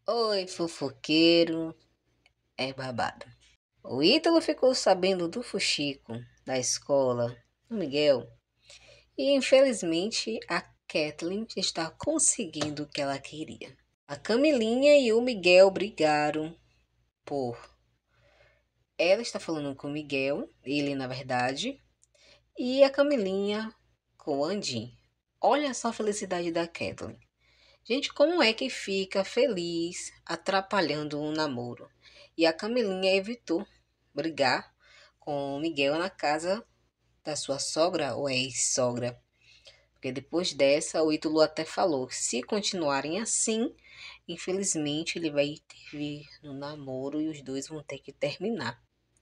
Oi, fofoqueiro, é babado. O Ítalo ficou sabendo do fuxico da escola do Miguel e infelizmente a Kathleen está conseguindo o que ela queria. A Camilinha e o Miguel brigaram por... Ela está falando com o Miguel, ele na verdade, e a Camilinha com o Andim. Olha só a felicidade da Kathleen. Gente, como é que fica feliz atrapalhando um namoro? E a Camilinha evitou brigar com o Miguel na casa da sua sogra ou ex-sogra. Porque depois dessa, o Ítalo até falou que se continuarem assim, infelizmente ele vai intervir no namoro e os dois vão ter que terminar.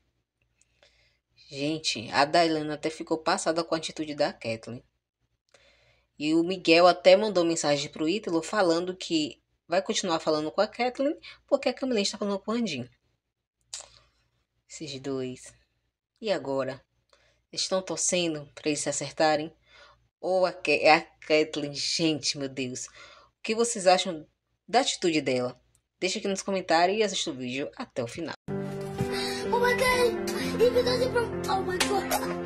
Gente, a Dailana até ficou passada com a atitude da Kathleen. E o Miguel até mandou mensagem pro Ítalo falando que vai continuar falando com a Kathleen porque a Camilinha está falando com o Andim. Esses dois. E agora? Estão torcendo para eles se acertarem? Ou a Kathleen? Gente, meu Deus. O que vocês acham da atitude dela? Deixa aqui nos comentários e assista o vídeo até o final. Oh my god! Oh my god!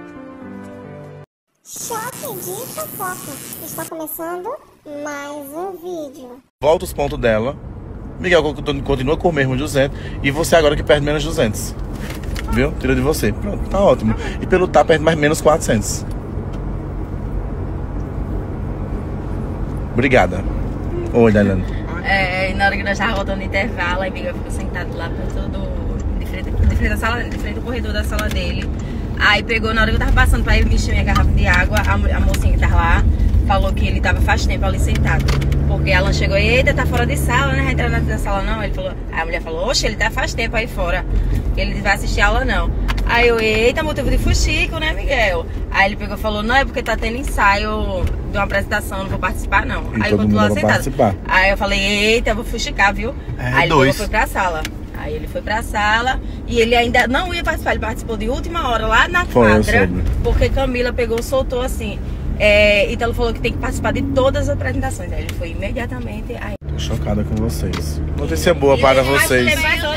Choque de fofoca. Está começando mais um vídeo. Volta os pontos dela. Miguel continua com o mesmo 200. E você agora que perde menos 200. Viu? Tira de você. Pronto, tá ótimo. E pelo tá perde mais menos 400. Obrigada. Oi, Dailane. E na hora que nós estávamos voltando no intervalo, a Miguel ficou sentado lá de frente da sala, de frente do corredor da sala dele. Aí pegou, na hora que eu tava passando pra ele encher minha garrafa de água, a mocinha que tava lá falou que ele tava faz tempo ali sentado. Porque ela chegou, eita, tá fora de sala, né? Vai entrar na sala não? Ele falou, aí a mulher falou, oxe, ele tá faz tempo aí fora. Ele vai assistir aula não. Aí eu, eita, motivo de fuxico, né, Miguel? Aí ele pegou e falou, não, é porque tá tendo ensaio de uma apresentação, não vou participar não. E aí eu continuo lá sentado. Participar. Aí eu falei, eita, eu vou fuxicar, viu? Aí ele foi pra sala. Aí ele foi pra sala e ele ainda não ia participar, ele participou de última hora lá na quadra, porque Camila pegou, soltou assim. Ítalo falou que tem que participar de todas as apresentações. Aí ele foi imediatamente. Aí... Tô chocada com vocês. Notícia boa para vocês.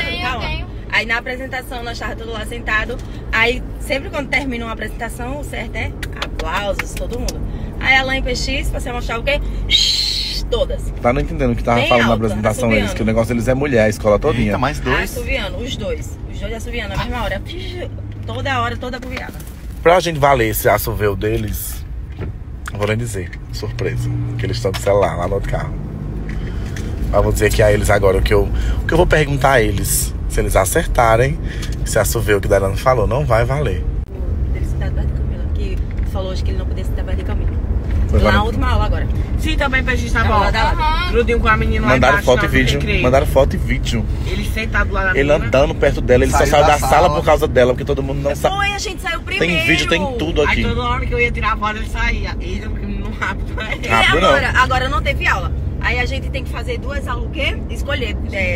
Aí na apresentação nós estávamos todos lá sentados. Aí sempre quando termina uma apresentação, o certo é aplausos, todo mundo. Aí a Alain PX, pra você mostrar o quê? Todas. Tá não entendendo o que tava falando na apresentação deles, que o negócio deles é mulher, a escola todinha. Eita, mais dois. Assoviando, os dois assoviando na mesma hora. Toda hora, toda assoviada. Pra gente valer esse assovio deles, eu vou nem dizer, surpresa, que eles estão de celular lá no outro carro. Eu vou dizer aqui a eles agora o que eu vou perguntar a eles. Se eles acertarem, se assovio que o Dailane falou, não vai valer. Ele sentado perto de Camila, que falou hoje que ele não podia sentar perto de Camila. Lá na última aula agora. Sim, também pra gente tava grudinho com a menina lá Mandaram embaixo, foto e vídeo. Mandaram foto e vídeo. Ele sentado lá na Ele menina. andando perto dela, ele só saiu da sala por causa dela, porque todo mundo não sabe. Foi, a gente saiu primeiro. Tem vídeo, tem tudo aqui. Aí toda hora que eu ia tirar a foto, ele saía. Ele não rápido pra ele. Rápido não. Agora não teve aula. Aí a gente tem que fazer duas aulas, o quê? Escolher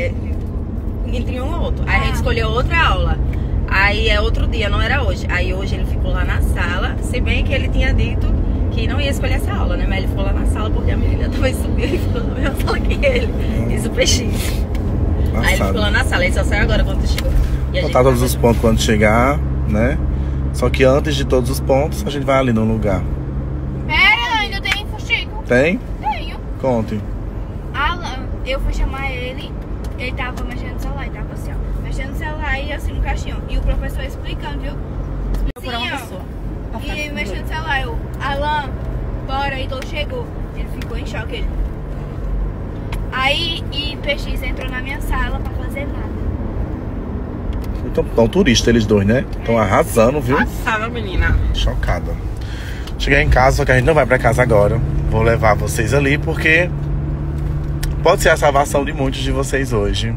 entre um ou outro. Aí a gente escolheu outra aula. Aí é outro dia, não era hoje. Aí hoje ele ficou lá na sala, se bem que ele tinha dito que não ia escolher essa aula, né? Mas ele ficou lá na sala porque a menina também subiu e ficou na mesma sala que ele. Isso PX. Aí ele ficou lá na sala, ele só saiu agora quando chegou. Botar todos os pontos quando chegar, né? Só que antes de todos os pontos, a gente vai ali no lugar. Pera, ainda tem fuxico. Tem? Tenho. Conte. Alan, eu fui chamar ele tava mexendo no celular, ele tava assim, ó, mexendo no celular e assim no caixinho. E o professor explicando, viu? Procurar uma pessoa. E mexendo no celular, eu, Alan, bora, Ítalo chegou. Ele ficou em choque, ele. Aí, e PX entrou na minha sala pra fazer nada. Então, tão turista eles dois, né? Estão arrasando, viu? Passada, menina. Chocada. Cheguei em casa, só que a gente não vai pra casa agora. Vou levar vocês ali, porque pode ser a salvação de muitos de vocês hoje.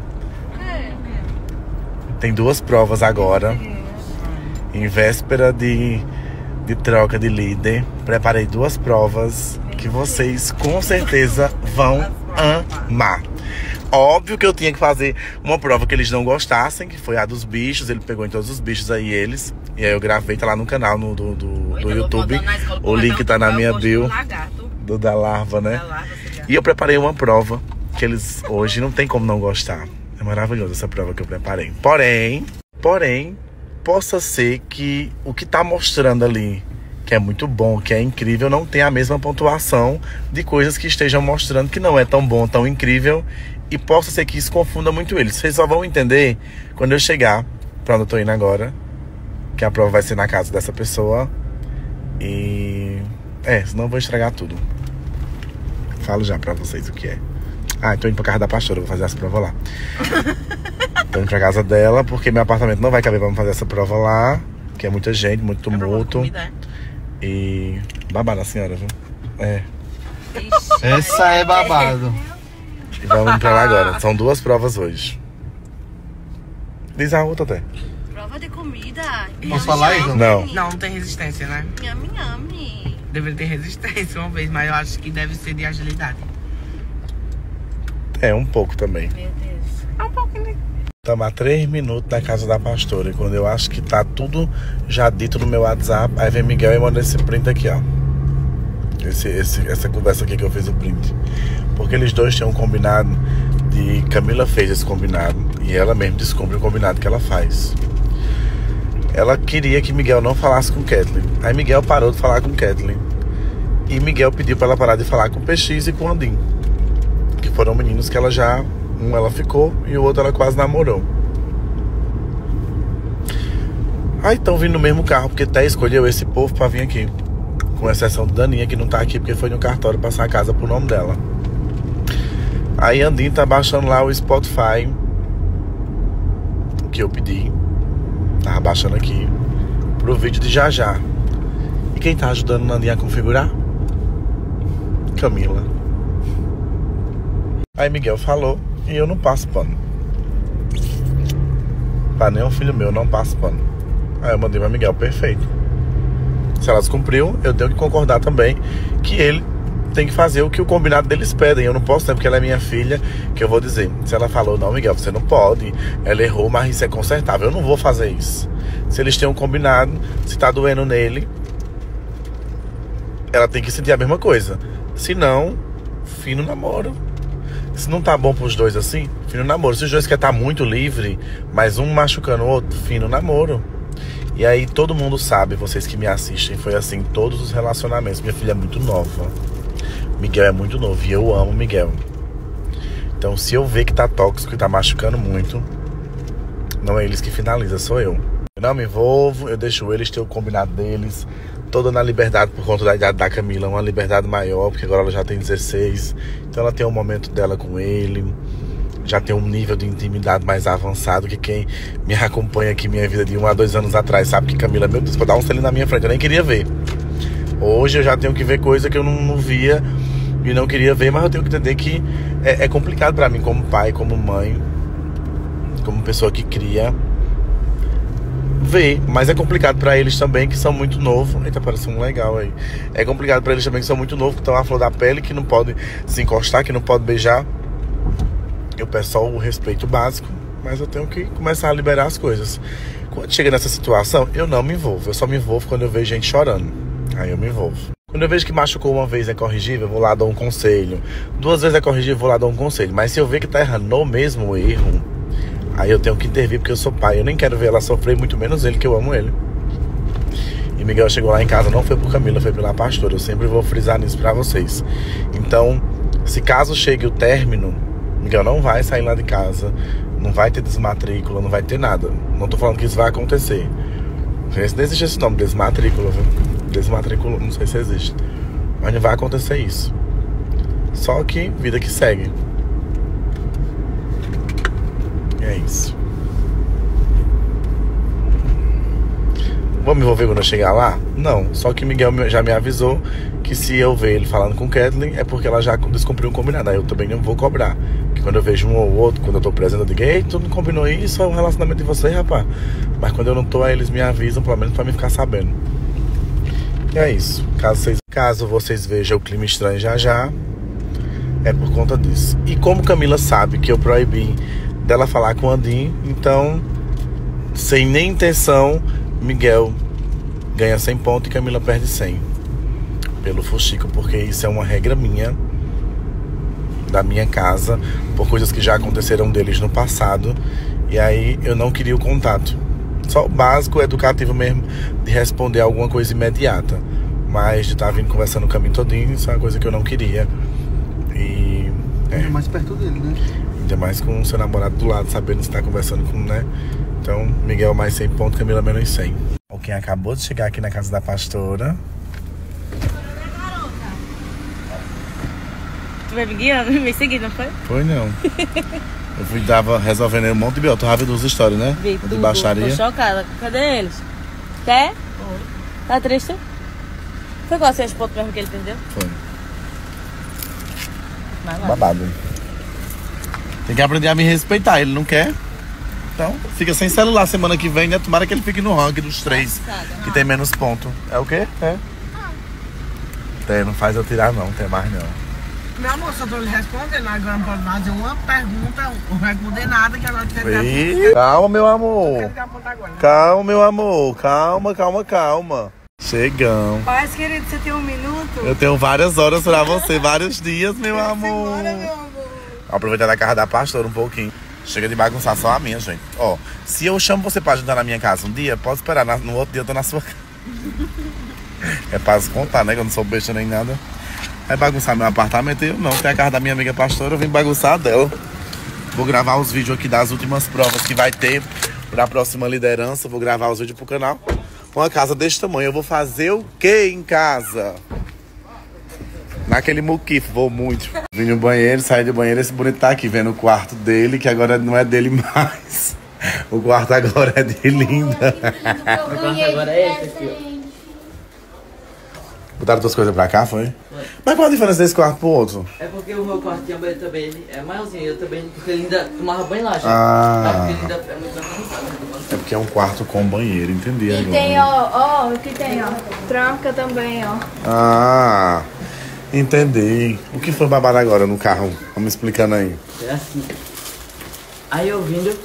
Tem duas provas agora. Em véspera de troca de líder, preparei duas provas que vocês com certeza vão amar. Óbvio que eu tinha que fazer uma prova que eles não gostassem, que foi a dos bichos. Ele pegou em todos os bichos aí eles. E aí eu gravei, tá lá no canal do YouTube. O link tá na minha bio. Da larva, né? E eu preparei uma prova que eles hoje não tem como não gostar. É maravilhosa essa prova que eu preparei. Porém, possa ser que o que tá mostrando ali, que é muito bom, que é incrível, não tem a mesma pontuação de coisas que estejam mostrando que não é tão bom, tão incrível. E possa ser que isso confunda muito eles. Vocês só vão entender quando eu chegar pra onde eu tô indo agora, que a prova vai ser na casa dessa pessoa. E... senão eu vou estragar tudo. Falo já pra vocês o que é. Tô indo pra casa da pastora, vou fazer essa prova lá. Tô indo pra casa dela, porque meu apartamento não vai caber pra me fazer essa prova lá, que é muita gente, muito tumulto. E... babado a senhora, viu? Essa é babado. E vamos pra lá agora. São 2 provas hoje. Diz a outra até. Prova de comida. Posso falar isso? Não. Não tem resistência, né? Yami, yami. Deveria ter resistência uma vez, mas eu acho que deve ser de agilidade. Um pouco também. Meu Deus. É um pouquinho, né? Estamos a 3 minutos da casa da pastora. E quando eu acho que tá tudo já dito no meu WhatsApp, aí vem Miguel e manda esse print aqui, ó. Essa conversa aqui que eu fiz o print. Porque eles dois tinham um combinado de... Camila fez esse combinado e ela mesmo descobre o combinado que ela faz. Ela queria que Miguel não falasse com Kathleen. Aí Miguel parou de falar com Kathleen. E Miguel pediu pra ela parar de falar com o PX e com o Andim, que foram meninos que ela já... Um ela ficou e o outro ela quase namorou. Aí estão vindo no mesmo carro, porque até escolheu esse povo pra vir aqui. Com exceção de Daninha, que não tá aqui porque foi no cartório passar a casa pro nome dela. Aí Andim tá baixando lá o Spotify, que eu pedi. Tava baixando aqui pro vídeo de já já. E quem tá ajudando Andim a configurar? Camila. Aí Miguel falou e eu não passo pano. Pra nenhum filho meu, eu não passo pano. Aí eu mandei pra Miguel, perfeito. Se elas cumpriu, eu tenho que concordar também que ele tem que fazer o que o combinado deles pedem. Eu não posso, né, porque ela é minha filha, que eu vou dizer. Se ela falou, não, Miguel, você não pode, ela errou, mas isso é consertável. Eu não vou fazer isso. Se eles têm um combinado, se tá doendo nele, ela tem que sentir a mesma coisa. Se não, fim no namoro. Se não tá bom pros dois assim, fim no namoro. Se os dois querem estar muito livre, mas um machucando o outro, fim no namoro. E aí todo mundo sabe, vocês que me assistem, foi assim em todos os relacionamentos. Minha filha é muito nova, Miguel é muito novo e eu amo Miguel. Então se eu ver que tá tóxico e tá machucando muito, não é eles que finalizam, sou eu. Eu não me envolvo, eu deixo eles ter o combinado deles. Tô dando a liberdade por conta da idade da Camila, uma liberdade maior, porque agora ela já tem 16. Então ela tem um momento dela com ele, já tem um nível de intimidade mais avançado, que quem me acompanha aqui minha vida de 1 a 2 anos atrás sabe que Camila, meu Deus, pra dar um selinho na minha frente, eu nem queria ver. Hoje eu já tenho que ver coisa que eu não via e não queria ver, mas eu tenho que entender que é complicado pra mim como pai, como mãe, como pessoa que cria, ver, mas é complicado pra eles também, que são muito novos. Eita, parece um legal aí. É complicado pra eles também, que são muito novos, que estão à flor da pele, que não podem se encostar, que não podem beijar. Eu peço só o respeito básico, mas eu tenho que começar a liberar as coisas. Quando chega nessa situação, eu não me envolvo. Eu só me envolvo quando eu vejo gente chorando. Aí eu me envolvo. Quando eu vejo que machucou uma vez, é corrigível, eu vou lá dar um conselho. 2 vezes é corrigível, eu vou lá dar um conselho. Mas se eu ver que tá errando no mesmo erro, aí eu tenho que intervir, porque eu sou pai. Eu nem quero ver ela sofrer, muito menos ele, que eu amo ele. E Miguel chegou lá em casa, não foi por Camila, foi pela pastora. Eu sempre vou frisar nisso pra vocês. Então, se caso chegue o término, Miguel não vai sair lá de casa, não vai ter desmatrícula, não vai ter nada. Não tô falando que isso vai acontecer. Não existe esse nome, desmatrícula, viu? Desmatrícula, não sei se existe. Mas não vai acontecer isso. Só que, vida que segue. É isso. Vou me envolver quando eu chegar lá? Não. Só que Miguel já me avisou que se eu ver ele falando com Kathleen, é porque ela já descumpriu um combinado. Aí eu também não vou cobrar. Porque quando eu vejo um ou outro, quando eu tô presente, eu digo, ei, tu não combinou isso, é um relacionamento de vocês, rapaz. Mas quando eu não tô, aí eles me avisam, pelo menos pra mim ficar sabendo. E é isso. Caso vocês vejam o clima estranho já já, é por conta disso. E como Camila sabe que eu proibi dela falar com o Andim, então, sem nem intenção, Miguel ganha 100 pontos e Camila perde 100 pelo fuxico, porque isso é uma regra minha da minha casa, por coisas que já aconteceram deles no passado. E aí eu não queria o contato. Só o básico, educativo mesmo, de responder alguma coisa imediata. Mas de estar vindo conversando o caminho todinho, isso é uma coisa que eu não queria. E... É mais perto dele, né? Ainda mais com o seu namorado do lado, sabendo que você tá conversando com, né? Então, Miguel mais 100 pontos, Camila menos 100. Quem acabou de chegar aqui na casa da pastora. Tu vai me guiando, me seguindo, não foi? Foi não. Eu fui resolvendo um monte de B.O. Tu já viu duas histórias, né? Vi, de baixaria. Tô chocada. Cadê eles? Quer? Tá triste? Foi qual 6 pontos mesmo que ele perdeu? Foi. Vai lá. Babado. Tem que aprender a me respeitar, ele não quer. Então, fica sem celular semana que vem, né? Tomara que ele fique no ranking dos 3, que tem menos ponto. É o quê? É. Tem, não faz eu tirar não, tem mais não. Meu amor, só tô lhe respondendo, agora não pode fazer uma pergunta, não vai responder nada, que agora tem Calma, meu amor. Calma, meu amor. Calma. Chegam. Paz, querido, você tem um minuto? Eu tenho várias horas pra você, vários dias, meu amor. Bora, meu amor. Aproveitar da casa da pastora um pouquinho. Chega de bagunçar só a minha, gente. Ó, se eu chamo você pra jantar na minha casa um dia, pode esperar, no outro dia eu tô na sua casa. É pra se contar, né? Que eu não sou besta nem nada. Vai bagunçar meu apartamento, eu não. Tem a casa da minha amiga pastora, eu vim bagunçar a dela. Vou gravar os vídeos aqui das últimas provas que vai ter pra próxima liderança. Vou gravar os vídeos pro canal. Uma casa desse tamanho, eu vou fazer o que em casa? Naquele muquifo, vou muito. Vim no banheiro, saí do banheiro, esse bonito tá aqui, vendo o quarto dele, que agora não é dele mais. O quarto agora é de Linda. O quarto agora é esse aqui, ó. Botaram tuas coisas pra cá, foi? Mas qual a diferença desse quarto pro outro? É porque o meu quarto tinha banheiro também, ele é maiorzinho, eu também, porque ele ainda tomava banho lá, já. Ah. Porque ele ainda é muito organizado. É porque é um quarto com banheiro, entendi E agora. tem, ó, o que tem, ó. Tranca também, ó. Ah, entendi. O que foi babado agora no carro? Vamos explicando aí. É assim. Aí eu vindo,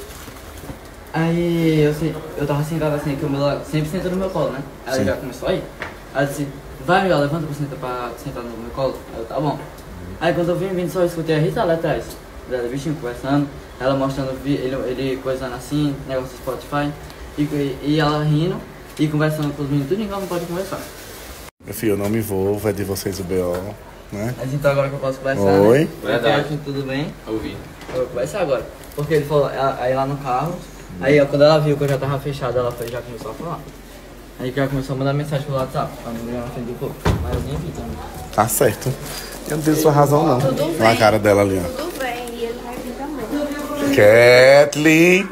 aí eu tava sentado assim, que o meu sempre senta no meu colo, né? Aí Sim. ele já começou aí. Aí eu disse, vai Miguel, levanta pra sentar no meu colo. Aí eu, tá bom. Aí quando eu vim vindo, só escutei a Rita lá atrás. Dela, bichinho, conversando, ela mostrando ele coisando assim, negócio do Spotify. E ela rindo e conversando com os meninos, tudo igual não pode conversar. Meu filho, eu não me envolvo, é de vocês o B.O., né? Mas então agora que eu posso conversar, Oi. né? Verdade. Tudo bem? Ouvi. Eu vou conversar agora. Porque ele falou, aí lá no carro, aí ó, quando ela viu que eu já tava fechado, ela já começou a falar. Aí já começou a mandar mensagem pelo WhatsApp, pra não brigar na frente do povo. Mas eu nem vi também. Tá certo. Eu não tenho sua razão, não. Olha a cara dela ali, ó. Tudo bem, e ele vai vir também. Kathleen.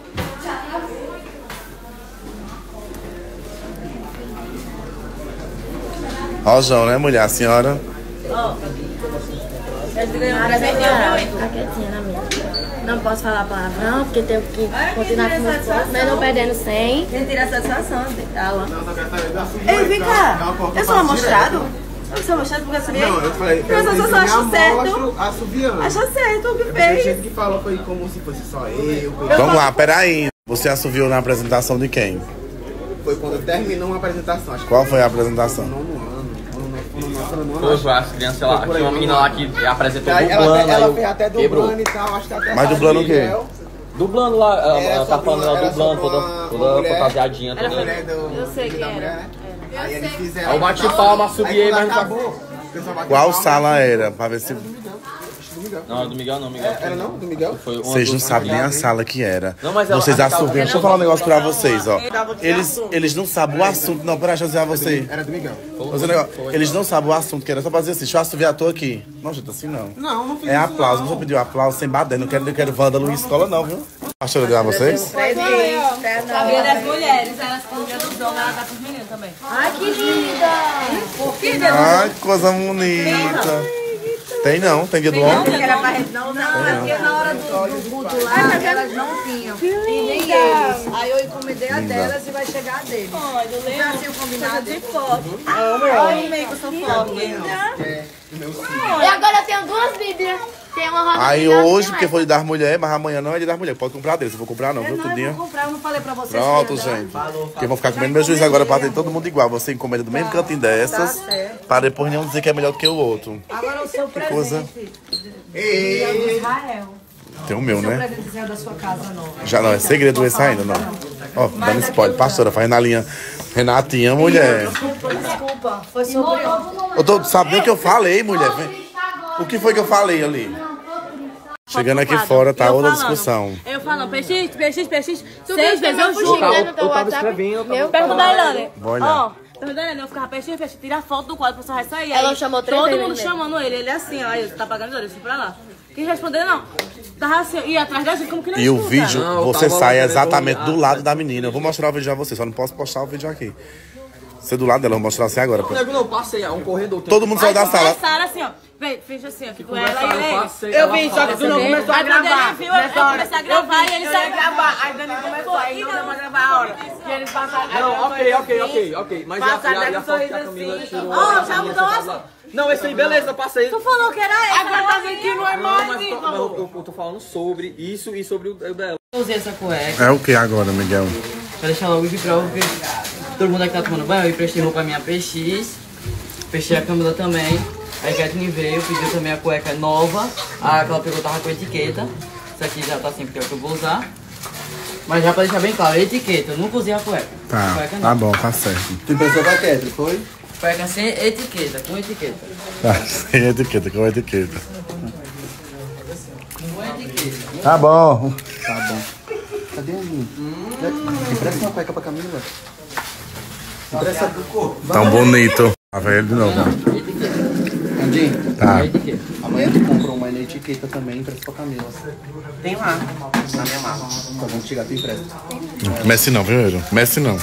Ó o João, né, mulher? A senhora. Tá quietinha na minha. Não posso falar palavrão, porque tenho que continuar com meus pontos, mas não perdendo 100. Quem tira a satisfação dela. Ei, vem cá. Eu sou amostrado? Eu sou amostrado porque eu sabia? Não, eu falei, Mas eu só acho certo. assobiando. Achou certo o que Tem fez. gente que falou foi como se fosse só eu. Vamos lá, peraí. Você assoviou na apresentação de quem? Foi quando terminou uma apresentação. Acho que Qual foi a apresentação? no ano. Pô, as crianças lá, tinha uma menina lá que apresentou dublando, Ela aí fez até quebrou. dublando e tal, acho que até Mas dublando o quê? Dublando lá, ela tá sobre falando, ela era dublando, sobre toda mulher. fantasiadinha, toda. Eu sei Dia que da era. mulher, né? Aí eles fizeram. Aí eu bati palma, subiei, mas não acabou. o pessoal bateu Qual palma. sala era? Pra ver se... Não, do Miguel não, Miguel. Era não? Do Miguel? Foi uma Vocês não duas- sabem nem a sala que era. Não, mas ela- Vocês ela tava- assoviam. Deixa eu falar um negócio pra vocês, ó. Eles não sabem o assunto. Não, peraí, deixa eu dizer a você. Era do Miguel. Eles não sabem o assunto que era. Só pra dizer assim, deixa eu assoviar, tô aqui. Não, gente, assim não. Não, não fiz É isso, aplauso. não. Não vou pedir aplauso sem bader. Não quero vândalo em escola, não, viu? Pastora, deu a vocês? Sabia das mulheres, elas cuidam dos homens, ela dá pros meninos também. Ai, que linda! Ai, que coisa bonita. Tem não, tem dia do homem. Era pra não, porque na hora do culto lá, elas não tinham. Que linda! Aí eu encomendei a delas e vai chegar a deles. Olha, eu lembro. Assim, o combinado. De foto. Olha o meio que eu sou foto. E agora eu tenho 2 bíblias. Tem uma roda Aí gigante, hoje, né, porque mas- foi das mulheres, mas amanhã não é dia das mulheres. Pode comprar deles. Eu vou comprar não, viu? Tudinho. Eu vou comprar, eu não falei pra vocês. Pronto, que ia dar. gente. Porque vão ficar comendo meu juiz agora pra ter todo mundo igual. Você encomenda do mesmo cantinho dessas. certo. Pra depois não dizer que é melhor do que o outro. Agora o seu presente. coisa. Dia do Israel. Tem o meu, O seu né? presente Israel da sua casa nova. Já não, é segredo esse ainda, não. Ó, dando spoiler. Pastora, faz na linha. Renatinha, mulher. Desculpa, foi sobre Eu tô sabendo o que eu falei, mulher. Vem. O que foi que eu falei ali? Chegando aqui fora, tá outra discussão. Eu falo, PX, 6 vezes eu eu juro. Eu tava escrevendo. Pergunta da Ilane. Olha. Ó, pergunta da Ilane, eu ficava PX, tira a foto do quadro pra só sair. Ela Aí, chamou 3 todo vezes mundo mesmo. chamando ele assim, ó. Aí eu tá pagando eu fui pra lá. Quis responder, não. Tava assim, ia atrás da gente, como que não E o escuta? vídeo, Não, eu você tava sai lá, exatamente eu- do lado da menina. Eu vou mostrar o vídeo a você, só não posso postar o vídeo aqui. Você do lado dela, eu vou mostrar você agora. Não, nego, não, passei, é um corredor. tem- Todo mundo saiu da sala. Começaram assim, ó. Vem, fez assim, ó. Ficou ela Conversaram, e eu ele. passei. Eu vi, só que tu não começou a Aí quando gravar. ele viu, eu comecei a gravar e ele Eu saiu. ia gravar, aí Dani começou, aí não deu pra gravar a hora. E eles passaram. Não, ok. Mas Passaram a daqui foto que a sorriso Camila assim. tirou. Ó, a já Camila mudou sentada assim. lá. Não, esse aí, beleza, eu passei. Tu falou que era essa. Agora tá vendo que não é Não, mais, mas hein, mas falou. eu tô falando sobre isso e sobre o dela. Eu usei essa cueca É o que agora, Miguel? pra deixar logo de prova, porque todo mundo aqui tá tomando banho. Eu emprestei roupa minha PX, fechei a Camila também. Aí a Kathleen veio, pediu também a cueca nova. A que ela pegou tava com etiqueta. Isso aqui já tá assim, porque é o que eu vou usar. Mas já pra deixar bem claro, etiqueta, eu nunca usei a cueca. Tá, Cueca tá não. bom, tá certo. Tu pensou com a Ketri, foi? Cueca sem etiqueta, com etiqueta. Tá, sem etiqueta, com etiqueta. Com etiqueta. Tá bom. Tá bom. Cadê a minha? Empresta uma cueca pra Camila. Empresta do corpo. Tão bonito. Tá vendo de novo? Andinho, Tá. Etiqueta. amanhã tu comprou uma na etiqueta também, empresta pra Camila. Tem lá, na minha mala. Tá bom, chegar, tu empresta. Comece não, viu, Euro? Comece não.